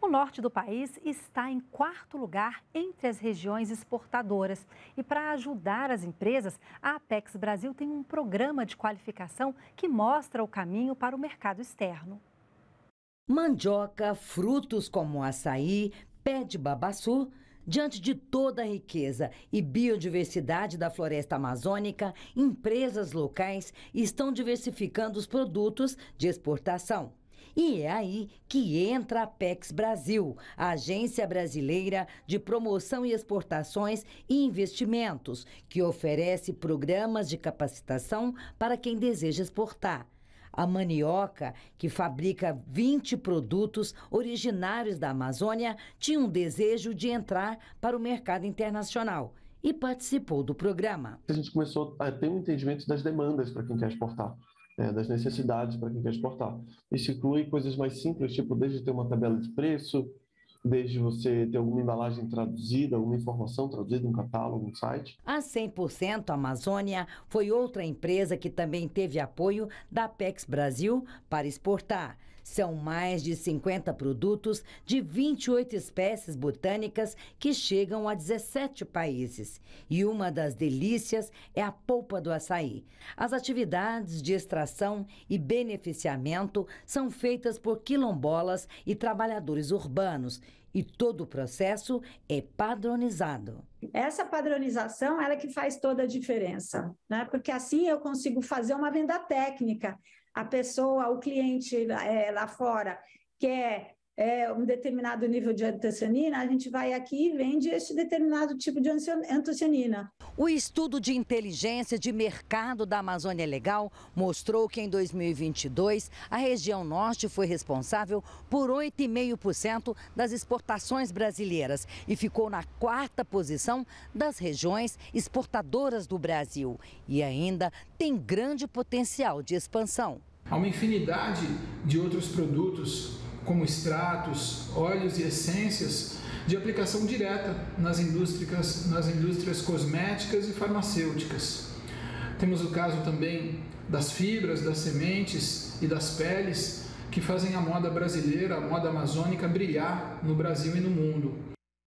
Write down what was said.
O norte do país está em quarto lugar entre as regiões exportadoras. E para ajudar as empresas, a Apex Brasil tem um programa de qualificação que mostra o caminho para o mercado externo. Mandioca, frutos como açaí, pé de babaçu. Diante de toda a riqueza e biodiversidade da floresta amazônica, empresas locais estão diversificando os produtos de exportação. E é aí que entra a Apex Brasil, a Agência Brasileira de Promoção e Exportações e Investimentos, que oferece programas de capacitação para quem deseja exportar. A Mandioca, que fabrica 20 produtos originários da Amazônia, tinha um desejo de entrar para o mercado internacional e participou do programa. A gente começou a ter um entendimento das demandas para quem quer exportar, das necessidades para quem quer exportar. Isso inclui coisas mais simples, tipo desde ter uma tabela de preço, desde você ter alguma embalagem traduzida, alguma informação traduzida, um catálogo, um site. A 100% Amazônia foi outra empresa que também teve apoio da Apex Brasil para exportar. São mais de 50 produtos de 28 espécies botânicas que chegam a 17 países. E uma das delícias é a polpa do açaí. As atividades de extração e beneficiamento são feitas por quilombolas e trabalhadores urbanos. E todo o processo é padronizado. Essa padronização ela é que faz toda a diferença, né? Porque assim eu consigo fazer uma venda técnica. A pessoa, o cliente lá fora quer um determinado nível de antocianina, a gente vai aqui e vende esse determinado tipo de antocianina. O estudo de inteligência de mercado da Amazônia Legal mostrou que em 2022 a região norte foi responsável por 8,5% das exportações brasileiras e ficou na 4ª posição das regiões exportadoras do Brasil. E ainda tem grande potencial de expansão. Há uma infinidade de outros produtos, como extratos, óleos e essências, de aplicação direta nas indústrias cosméticas e farmacêuticas. Temos o caso também das fibras, das sementes e das peles, que fazem a moda brasileira, a moda amazônica, brilhar no Brasil e no mundo.